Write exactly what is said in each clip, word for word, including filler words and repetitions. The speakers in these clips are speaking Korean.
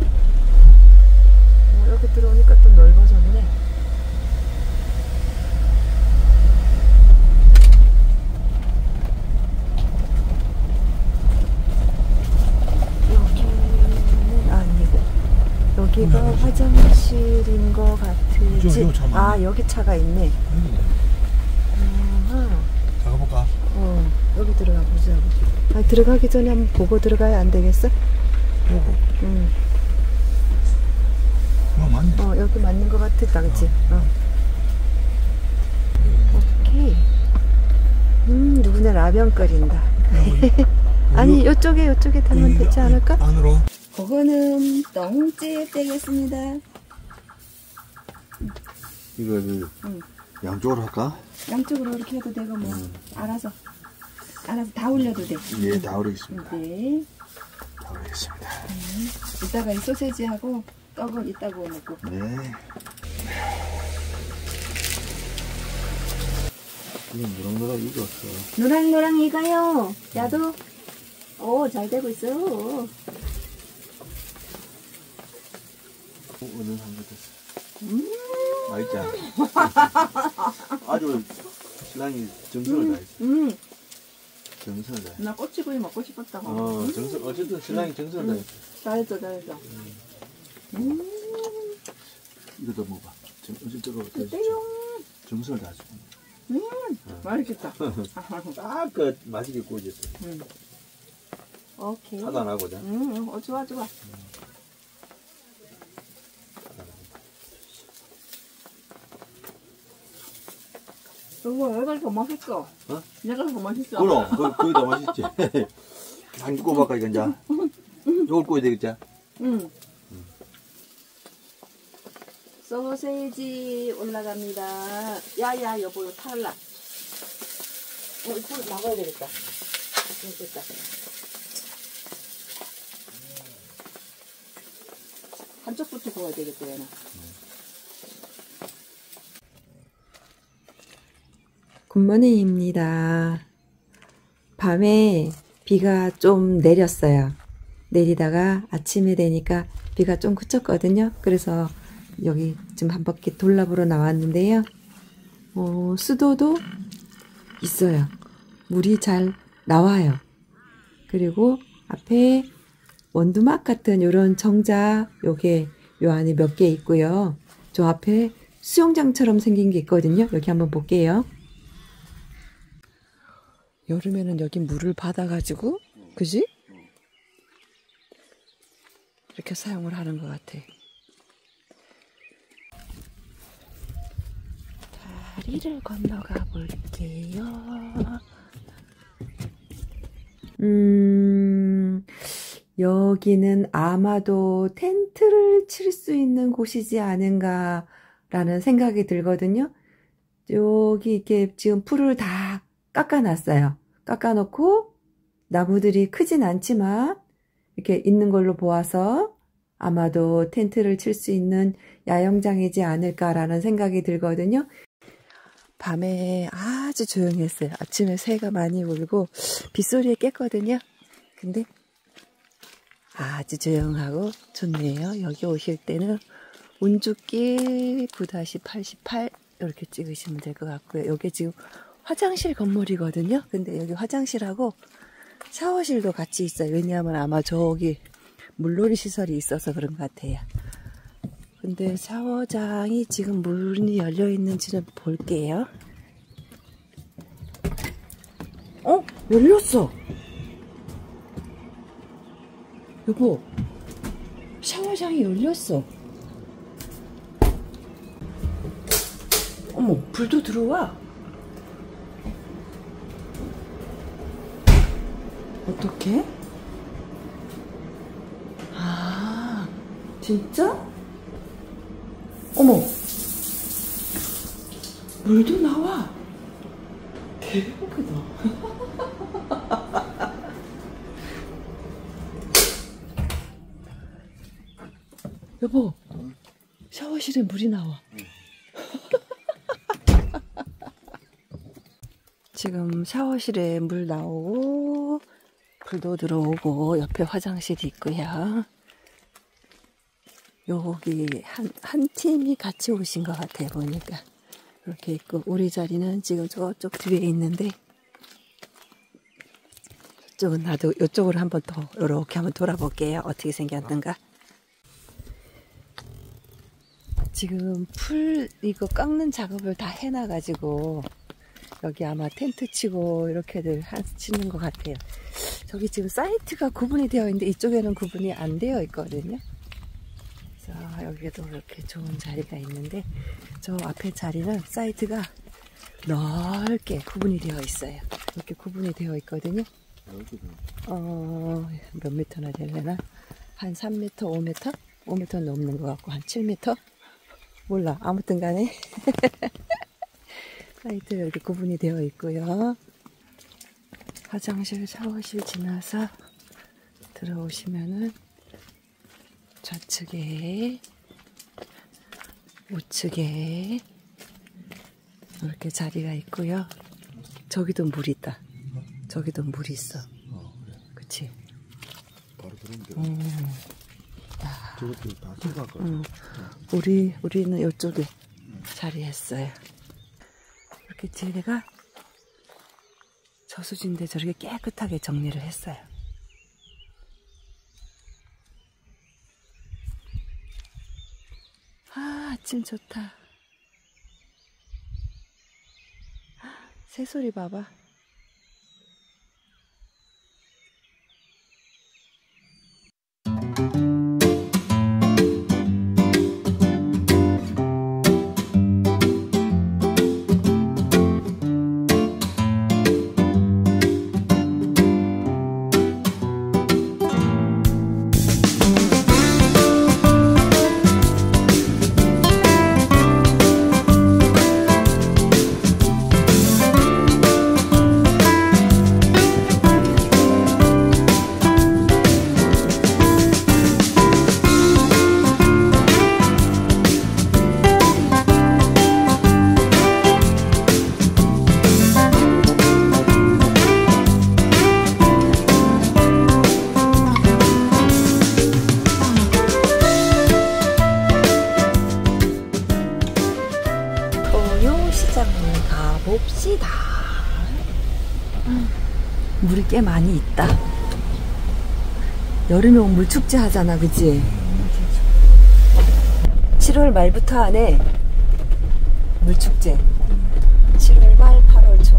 어, 여기 들어오니까 또 넓어졌네. 여기는 아니고 여기가 음, 화장실인 것 같으지. 저, 저 아, 여기 차가 있네. 음. 가볼까? 어, 여기 들어가 보자고. 아, 들어가기 전에 한번 보고 들어가야 안 되겠어? 보고. 응. 어, 맞네. 어, 여기 맞는 것 같았다, 그치? 어. 어. 오케이. 음, 누구네 라면 끓인다. 아니, 요쪽에, 요쪽에 타면 되지 않을까? 안으로. 그거는 똥집 되겠습니다. 이거를 응. 양쪽으로 할까? 양쪽으로 이렇게 해도 되고, 뭐. 음. 알아서. 알아서 다 올려도 돼. 예, 다 올리겠습니다. 네. 다 올리겠습니다. 음. 이따가 이 소세지하고 떡을 이따 구워 먹고. 네. 이거 노랑노랑 익었어. 노랑노랑 익어요. 야도. 오, 잘 되고 있어. 어, 오늘 한 거 됐어. 음. 맛있지? 아주 신랑이 정성을 다했어. 음. 정성을 다했어. 나 꼬치구이 먹고 싶었다고. 어, 정성, 어쨌든 신랑이 음. 정성을 다했어. 잘했어, 잘했어. 음. 음. 이것도 먹어봐. 어쨌든 뜨거워. 정성을 다했어. 음, 어. 맛있겠다. 딱 그 맛있게 구워졌어. 음. 오케이. 하도 안 하고자. 음, 어, 좋아, 좋아. 음. 이거 얘가 더 맛있어. 어? 얘가 더 맛있어. 그럼, 그, 그게 더 맛있지. 한 구워볼까, 이거, 이제. 요걸 구워야 되겠지? 응. 음. 소세지 올라갑니다. 야, 야, 여보, 이거 탈락. 어, 이거 나가야 되겠다. 됐다. 한쪽부터 구워야 되겠다, 얘는. 굿모닝입니다. 밤에 비가 좀 내렸어요. 내리다가 아침에 되니까 비가 좀 그쳤거든요. 그래서 여기 좀 한 바퀴 돌라보러 나왔는데요. 어, 수도도 있어요. 물이 잘 나와요. 그리고 앞에 원두막 같은 요런 정자 요게 요 안에 몇 개 있고요. 저 앞에 수영장처럼 생긴 게 있거든요. 여기 한번 볼게요. 여름에는 여기 물을 받아가지고, 그지? 이렇게 사용을 하는 것 같아. 다리를 건너가 볼게요. 음, 여기는 아마도 텐트를 칠 수 있는 곳이지 않은가라는 생각이 들거든요. 여기 이렇게 지금 풀을 다 깎아놨어요. 깎아놓고 나무들이 크진 않지만 이렇게 있는 걸로 보아서 아마도 텐트를 칠 수 있는 야영장이지 않을까라는 생각이 들거든요. 밤에 아주 조용했어요. 아침에 새가 많이 울고 빗소리에 깼거든요. 근데 아주 조용하고 좋네요. 여기 오실 때는 운주길 구 팔십팔 이렇게 찍으시면 될 것 같고요. 여기 지금 화장실 건물이거든요. 근데 여기 화장실하고 샤워실도 같이 있어요. 왜냐하면 아마 저기 물놀이 시설이 있어서 그런 것 같아요. 근데 샤워장이 지금 문이 열려 있는지는 볼게요. 어? 열렸어. 여보, 샤워장이 열렸어. 어머, 불도 들어와. 어떡해? 아, 진짜? 어머, 물도 나와. 대박이다. 여보, 샤워실에 물이 나와. 지금 샤워실에 물 나오고 불도 들어오고 옆에 화장실이 있고요. 여기 한, 한 팀이 같이 오신 것 같아요, 보니까. 이렇게 있고, 우리 자리는 지금 저쪽 뒤에 있는데, 이쪽은 나도 이쪽으로 한번 더, 이렇게 한번 돌아볼게요. 어떻게 생겼는가. 지금 풀, 이거 깎는 작업을 다 해놔가지고, 여기 아마 텐트 치고, 이렇게들 하시는 것 같아요. 저기 지금 사이트가 구분이 되어 있는데, 이쪽에는 구분이 안 되어 있거든요. 자, 여기도 이렇게 좋은 자리가 있는데, 저 앞에 자리는 사이트가 넓게 구분이 되어 있어요. 이렇게 구분이 되어 있거든요. 어, 몇 미터나 되려나? 한 삼 미터, 오 미터? 오 미터는 넘는 것 같고, 한 칠 미터? 몰라. 아무튼 간에. 사이트가 이렇게 구분이 되어 있고요. 화장실, 샤워실 지나서 들어오시면은 좌측에, 우측에 이렇게 자리가 있고요. 저기도 물 있다. 저기도 물이 있어. 어, 그래. 그치? 바로 들어오면 돼. 음. 저것도 다 들어갈 거야. 음. 우리, 우리는 이쪽에 음. 자리했어요. 이렇게 뒤에가 저수지인데 저렇게 깨끗하게 정리를 했어요. 아, 아침 좋다. 새소리 봐봐. 봅시다. 물이 꽤 많이 있다. 여름에 오면 물축제 하잖아, 그치? 칠월 말부터 하네. 물축제. 칠월 말, 팔월 초.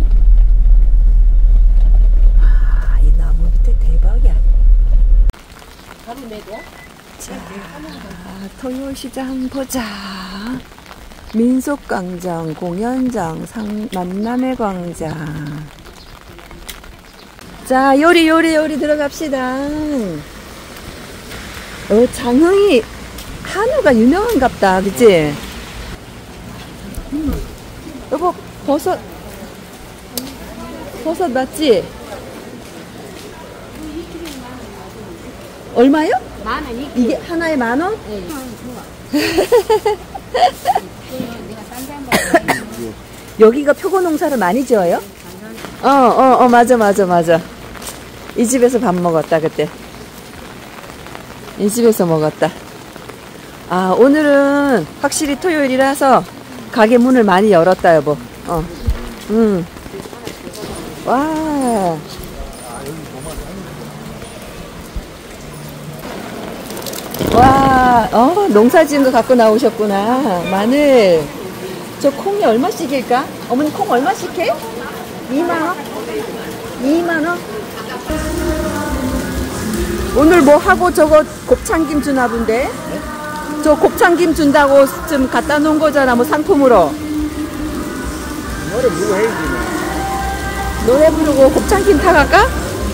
아, 이 나무 밑에 대박이야. 바로 내고. 자, 토요시장 보자. 민속광장, 공연장, 상, 만남의 광장. 자, 요리, 요리, 요리 들어갑시다. 어, 장흥이 한우가 유명한갑다, 그치? 여보, 버섯, 버섯 맞지? 얼마요? 만 원, 이게. 이게 하나에 만 원? 네. 여기가 표고 농사를 많이 지어요? 어, 어, 어, 맞아, 맞아, 맞아. 이 집에서 밥 먹었다, 그때. 이 집에서 먹었다. 아, 오늘은 확실히 토요일이라서 가게 문을 많이 열었다, 여보. 어. 음. 와. 와, 어, 농사 지은 거 갖고 나오셨구나. 마늘. 저 콩이 얼마씩일까? 어머니 콩 얼마씩 해? 이만 원? 이만 원? 오늘 뭐 하고 저거 곱창김 주나 본데? 저 곱창김 준다고 좀 갖다 놓은 거잖아, 뭐 상품으로. 노래 누구 해야지. 노래 부르고 곱창김 타갈까?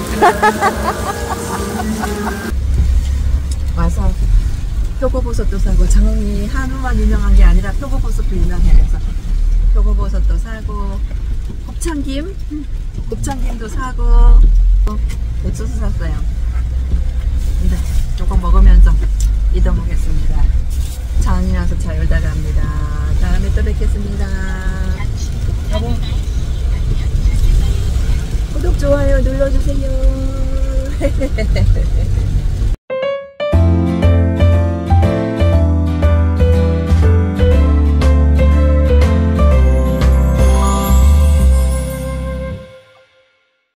와서 표고버섯도 사고, 장흥이 한우만 유명한 게 아니라 표고버섯도 유명해. 그래서 표고버섯도 사고, 곱창김, 곱창김도 사고, 옥수수 샀어요. 이제 조금 먹으면서 이동하겠습니다. 장흥이라서 잘 놀다 갑니다. 다음에 또 뵙겠습니다. 여보, 구독, 좋아요 눌러주세요.